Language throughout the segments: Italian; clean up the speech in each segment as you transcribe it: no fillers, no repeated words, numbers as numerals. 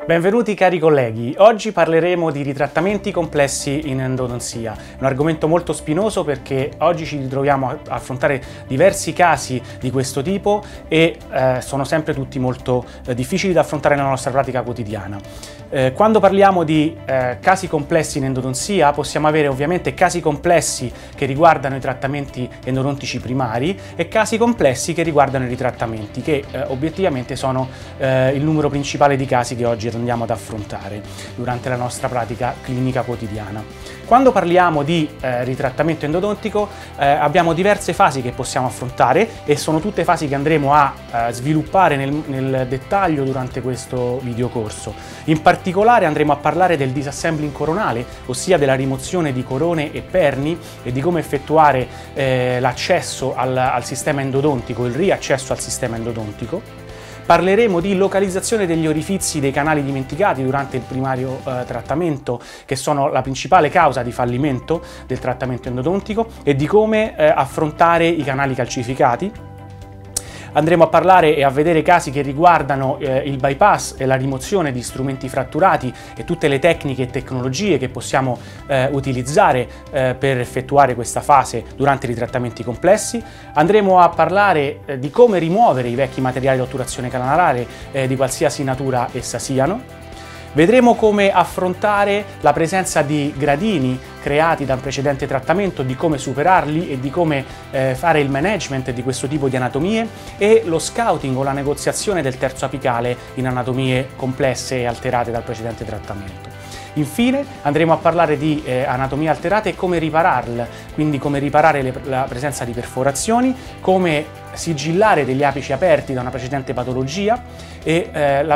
Benvenuti cari colleghi, oggi parleremo di ritrattamenti complessi in endodonzia, un argomento molto spinoso perché oggi ci ritroviamo a affrontare diversi casi di questo tipo e sono sempre tutti molto difficili da affrontare nella nostra pratica quotidiana. Quando parliamo di casi complessi in endodonzia possiamo avere ovviamente casi complessi che riguardano i trattamenti endodontici primari e casi complessi che riguardano i ritrattamenti, che obiettivamente sono il numero principale di casi che oggi andiamo ad affrontare durante la nostra pratica clinica quotidiana. Quando parliamo di ritrattamento endodontico abbiamo diverse fasi che possiamo affrontare e sono tutte fasi che andremo a sviluppare nel dettaglio durante questo videocorso. In particolare andremo a parlare del disassembling coronale, ossia della rimozione di corone e perni e di come effettuare l'accesso al sistema endodontico, il riaccesso al sistema endodontico. Parleremo di localizzazione degli orifizi dei canali dimenticati durante il primario trattamento, che sono la principale causa di fallimento del trattamento endodontico, e di come affrontare i canali calcificati. Andremo a parlare e a vedere casi che riguardano il bypass e la rimozione di strumenti fratturati e tutte le tecniche e tecnologie che possiamo utilizzare per effettuare questa fase durante i trattamenti complessi. Andremo a parlare di come rimuovere i vecchi materiali di otturazione canalare di qualsiasi natura essa siano. Vedremo come affrontare la presenza di gradini creati da un precedente trattamento, di come superarli e di come fare il management di questo tipo di anatomie, e lo scouting o la negoziazione del terzo apicale in anatomie complesse e alterate dal precedente trattamento. Infine andremo a parlare di anatomie alterate e come ripararle, quindi come riparare la presenza di perforazioni, come sigillare degli apici aperti da una precedente patologia e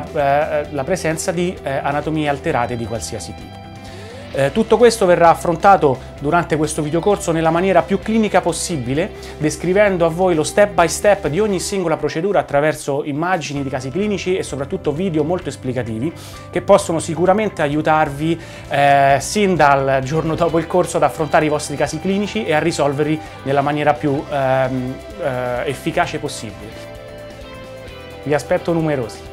la presenza di anatomie alterate di qualsiasi tipo. Tutto questo verrà affrontato durante questo videocorso nella maniera più clinica possibile, descrivendo a voi lo step by step di ogni singola procedura attraverso immagini di casi clinici e soprattutto video molto esplicativi che possono sicuramente aiutarvi sin dal giorno dopo il corso ad affrontare i vostri casi clinici e a risolverli nella maniera più efficace possibile. Vi aspetto numerosi.